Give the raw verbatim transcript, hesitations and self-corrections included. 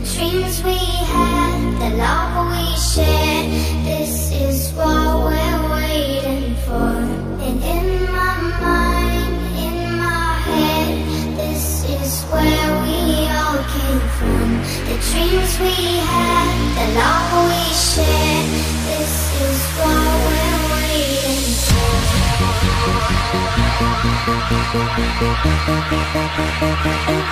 dreams we had, the love we shared, this is what we're waiting for. And in my mind, in my head, this is where we all came from. The dreams we had, the love we shared, this is what we're waiting for.